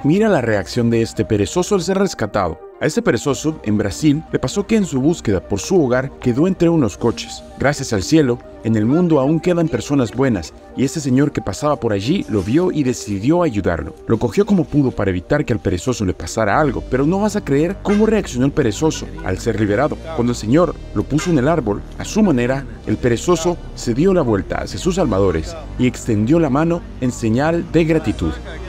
Mira la reacción de este perezoso al ser rescatado. A ese perezoso, en Brasil, le pasó que en su búsqueda por su hogar quedó entre unos coches. Gracias al cielo, en el mundo aún quedan personas buenas, y ese señor que pasaba por allí lo vio y decidió ayudarlo. Lo cogió como pudo para evitar que al perezoso le pasara algo, pero no vas a creer cómo reaccionó el perezoso al ser liberado. Cuando el señor lo puso en el árbol, a su manera, el perezoso se dio la vuelta hacia sus salvadores y extendió la mano en señal de gratitud.